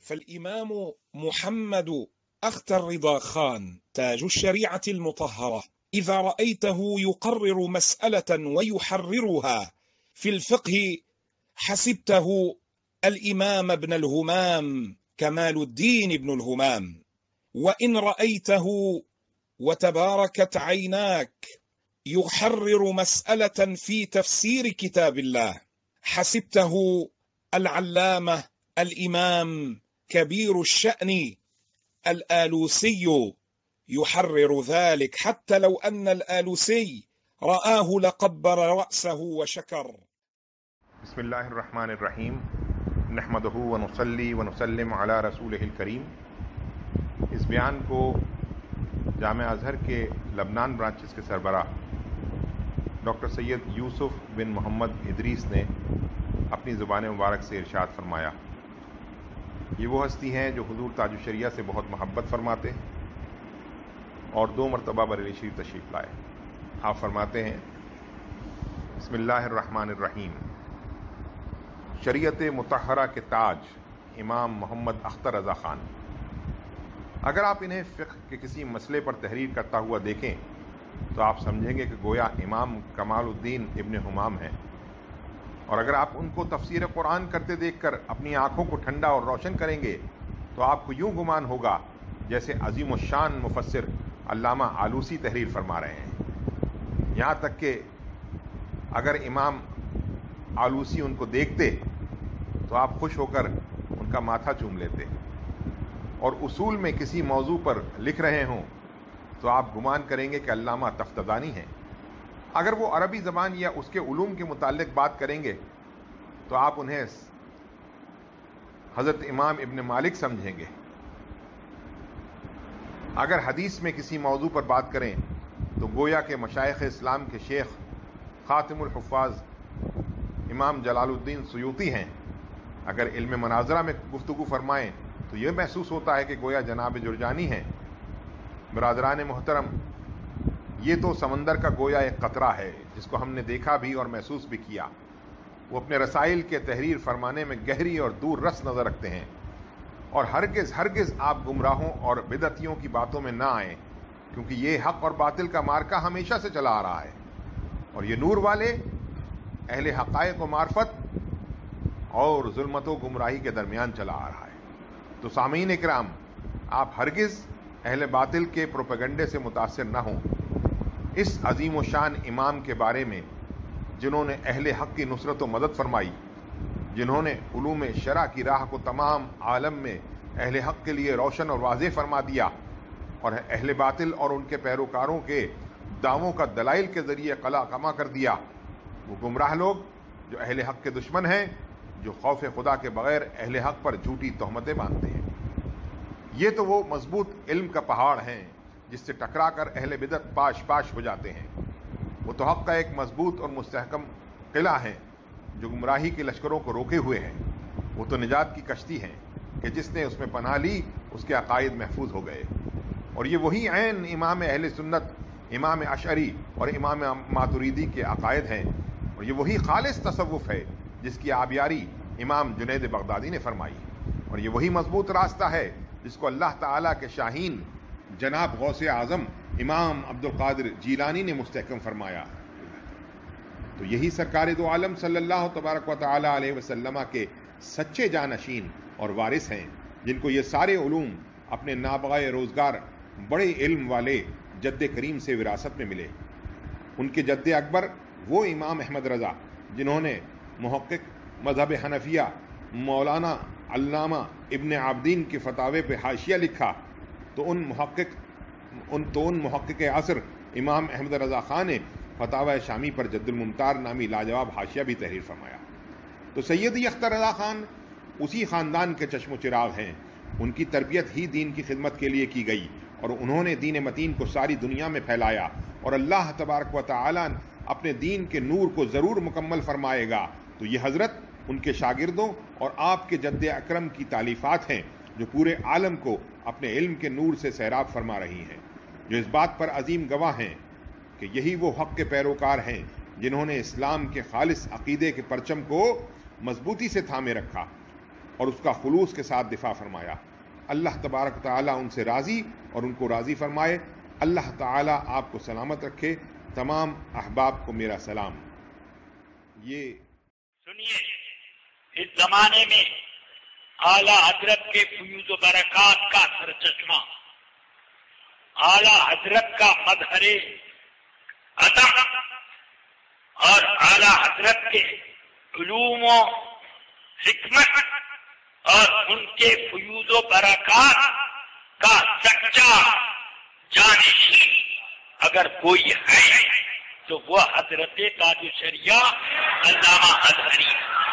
فالإمام محمد أختر رضا خان تاج الشريعة المطهرة إذا رأيته يقرر مسألة ويحررها في الفقه حسبته الإمام ابن الهمام كمال الدين ابن الهمام، وإن رأيته وتباركت عيناك يحرر مسألة في تفسير كتاب الله حسبته العلامة الإمام كبير الشأن الآلوسي يحرر ذلك، حتى لو أن الآلوسي رآه لقبر رأسه وشكر. بسم اللہ الرحمن الرحیم نحمدہ ونصلی ونسلم علی رسولہ الکریم۔ اس بیان کو جامعہ ازہر کے لبنان برانچز کے سربراہ ڈاکٹر سید یوسف بن محمد ادریس نے اپنی زبان مبارک سے ارشاد فرمایا۔ یہ وہ ہستی ہیں جو حضور تاج الشریعہ سے بہت محبت فرماتے ہیں اور 2 مرتبہ بریلی شریف تشریف لائے۔ آپ فرماتے ہیں بسم اللہ الرحمن الرحیم، شریعت مطہرہ کے تاج امام محمد اختر رضا خان۔ اگر آپ انہیں فقہ کے کسی مسئلے پر تحریر کرتا ہوا دیکھیں تو آپ سمجھیں گے کہ گویا امام کمال الدین ابن ہمام ہیں، اور اگر آپ ان کو تفسیر قرآن کرتے دیکھ کر اپنی آنکھوں کو ٹھنڈا اور روشن کریں گے تو آپ کو یوں گمان ہوگا جیسے عظیم الشان مفسر علامہ آلوسی تحریر فرما رہے ہیں۔ یہاں تک کہ اگر امام آلوسی ان کو دیکھتے تو آپ خوش ہو کر ان کا ماتھا چوم لیتے، اور اصول میں کسی موضوع پر لکھ رہے ہوں تو آپ گمان کریں گے کہ علامہ تفتزانی ہیں۔ اگر وہ عربی زبان یا اس کے علوم کے متعلق بات کریں گے تو آپ انہیں حضرت امام ابن مالک سمجھیں گے۔ اگر حدیث میں کسی موضوع پر بات کریں تو گویا کہ مشائخ اسلام کے شیخ خاتم الحفاظ امام جلال الدین سیوطی ہیں۔ اگر علم مناظرہ میں گفتگو فرمائیں تو یہ محسوس ہوتا ہے کہ گویا جناب جرجانی ہیں۔ برادران محترم، یہ تو سمندر کا گویا ایک قطرہ ہے جس کو ہم نے دیکھا بھی اور محسوس بھی کیا۔ وہ اپنے رسائل کے تحریر فرمانے میں گہری اور دور رس نظر رکھتے ہیں، اور ہرگز آپ گمراہوں اور بدعتیوں کی باتوں میں نہ آئیں، کیونکہ یہ حق اور باطل کا مارکہ ہمیشہ سے چلا آ رہا ہے، اور یہ نور والے اہل حقائق و معرفت اور ظلمت و گمراہی کے درمیان چلا آ رہا ہے۔ تو سامعین اکرام، آپ ہرگز اہل باطل کے پروپیگنڈے سے متاثر نہ ہوں۔ اس عظیم و شان امام کے بارے میں جنہوں نے اہل حق کی نصرت و مدد فرمائی، جنہوں نے علوم شرع کی راہ کو تمام عالم میں اہل حق کے لیے روشن اور واضح فرما دیا، اور اہل باطل اور ان کے پیروکاروں کے دعووں کا دلائل کے ذریعے قلع کما کر دیا، وہ گمراہ لوگ جو اہل حق کے دشمن ہیں، جو خوف خدا کے بغیر اہل حق پر جھوٹی تہمتیں باندھتے ہیں۔ یہ تو وہ مضبوط علم کا پہاڑ ہیں جس سے ٹکرا کر اہل بدعت پاش پاش ہو جاتے ہیں۔ وہ تو حق کا ایک مضبوط اور مستحکم قلعہ ہیں جو گمراہی کے لشکروں کو روکے ہوئے ہیں۔ وہ تو نجات کی کشتی ہیں کہ جس نے اس میں پناہ لی اس کے عقائد محفوظ ہو گئے، اور یہ وہی عین امام اہل سنت، امام اشعری اور امام ماتریدی کے عقائد ہیں، اور یہ وہی خالص تصوف ہے جس کی آبیاری امام جنید بغدادی نے فرمائی، اور یہ وہی مضبوط راستہ ہے جس کو اللہ تعالیٰ کے شاہین جناب غوث اعظم امام عبد القادر جیلانی نے مستحکم فرمایا۔ تو یہی سرکار دو عالم صلی اللہ تبارک و تعالی علیہ وسلم کے سچے جانشین اور وارث ہیں، جن کو یہ سارے علوم اپنے نابغہ روزگار بڑے علم والے جد کریم سے وراثت میں ملے۔ ان کے جد اکبر وہ امام احمد رضا جنہوں نے محقق مذہب حنفیہ مولانا علامہ ابن عابدین کے فتاوے پہ حاشیہ لکھا، تو ان محقق عصر امام احمد رضا خان نے فتاوی شامی پر جد الممتار نامی لاجواب حاشیہ بھی تحریر فرمایا۔ تو سیدی اختر رضا خان اسی خاندان کے چشم و چراغ ہیں۔ ان کی تربیت ہی دین کی خدمت کے لیے کی گئی، اور انہوں نے دین متین کو ساری دنیا میں پھیلایا، اور اللہ تبارک و تعالی اپنے دین کے نور کو ضرور مکمل فرمائے گا۔ تو یہ حضرت ان کے شاگردوں اور آپ کے جد اکرم کی تالیفات ہیں جو پورے عالم کو اپنے علم کے نور سے سیراب فرما رہی ہیں، جو اس بات پر عظیم گواہ ہیں کہ یہی وہ حق کے پیروکار ہیں جنہوں نے اسلام کے خالص عقیدے کے پرچم کو مضبوطی سے تھامے رکھا، اور اس کا خلوص کے ساتھ دفاع فرمایا۔ اللہ تبارک و تعالیٰ ان سے راضی اور ان کو راضی فرمائے۔ اللہ تعالیٰ آپ کو سلامت رکھے۔ تمام احباب کو میرا سلام۔ یہ سنیے، اس زمانے میں اعلیٰ حضرت کے فیوز و برکات کا سرچشمہ، اعلیٰ حضرت کا مظہر ادب اور اعلیٰ حضرت کے علوم و حکمت اور ان کے فیوز و برکات کا سچا جانشین اگر کوئی ہے تو وہ حضرت تاج الشریعہ علامہ ازہری۔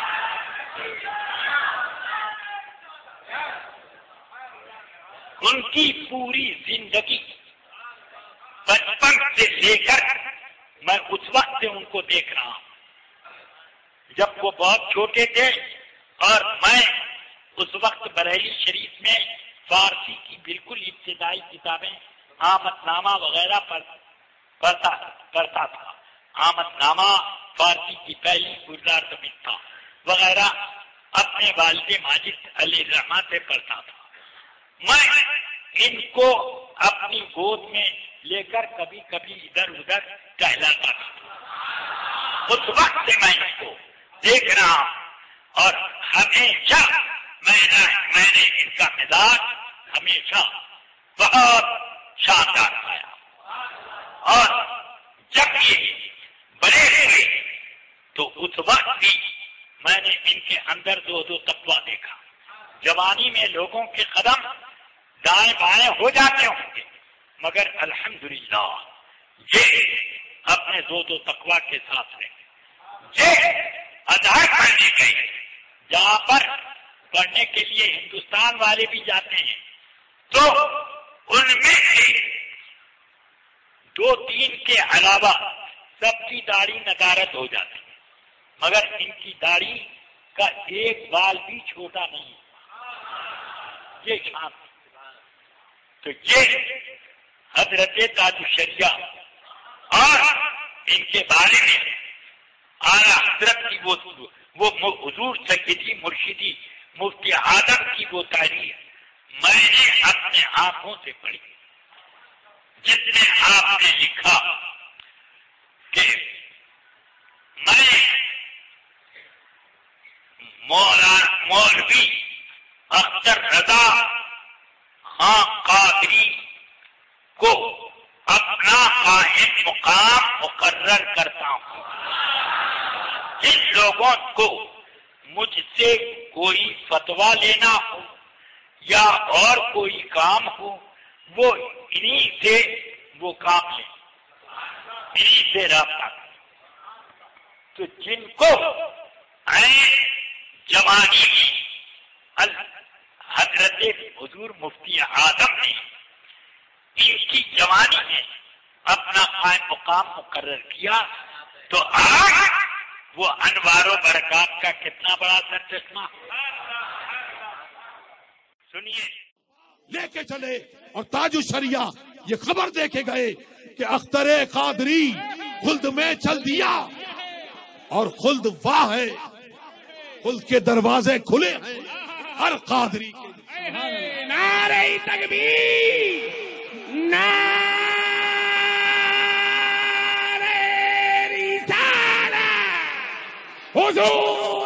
ان کی پوری زندگی بچپن سے لے کر میں اس وقت سے ان کو دیکھ رہا ہوں جب وہ بہت چھوٹے تھے، اور میں اس وقت بریلی شریف میں فارسی کی بالکل ابتدائی کتابیں آمد نامہ وغیرہ پڑھتا تھا۔ آمد نامہ فارسی کی پہلی گلزار زمین تھا وغیرہ اپنے والد ماجد علیہ الرحمہ سے پڑھتا تھا۔ میں ان کو اپنی گود میں لے کر کبھی کبھی ادھر ادھر ٹہلاتا تھا۔ اس وقت سے میں ان کو دیکھ رہا ہوں اور ہمیشہ میں نے ان کا مزاج ہمیشہ بہت شاندار پایا، اور جب یہ بڑے ہوئے تو اس وقت بھی میں نے ان کے اندر دو تقویٰ دیکھا۔ جوانی میں لوگوں کے قدم دائیں بائیں ہو جاتے ہوں گے، مگر الحمدللہ یہ اپنے دو تقویٰ کے ساتھ رہے۔ یہ ازہر پڑھنے گئے، جہاں پر پڑھنے کے لیے ہندوستان والے بھی جاتے ہیں، تو ان میں سے 2-3 کے علاوہ سب کی داڑھی ندارت ہو جاتی ہے، مگر ان کی داڑھی کا ایک بال بھی چھوٹا نہیں، یہ شان۔ تو یہ حضرت تاج الشریعہ اور ان کے بارے میں اعلیٰ حضرت کی وہ حضور سیدی مرشدی مفتی اعظم کی وہ تحریر میں نے اپنے آنکھوں سے پڑھی، جس میں آپ نے لکھا کہ میں مولوی اختر رضا خان قادری کو اپنا قائم مقام مقرر کرتا ہوں۔ جن لوگوں کو مجھ سے کوئی فتویٰ لینا ہو یا اور کوئی کام ہو، وہ انہی سے وہ کام لیں، انہی سے رابطہ کریں۔ تو جن کو جوانی میں حضرت حضور مفتی اعظم نے ان کی جوانی میں اپنا قائم مقام مقرر کیا، تو آج وہ انوار و برکات کا کتنا بڑا سرچشمہ۔ سنیے، لے کے چلے اور تاج الشریعہ یہ خبر دے کے گئے کہ اختر قادری خلد میں چل دیا، اور خلد واہ ہے، خلد کے دروازے کھلے ہیں ہر قادری کے۔ نعرہ تکبیر، نعرہ رسالت، حضور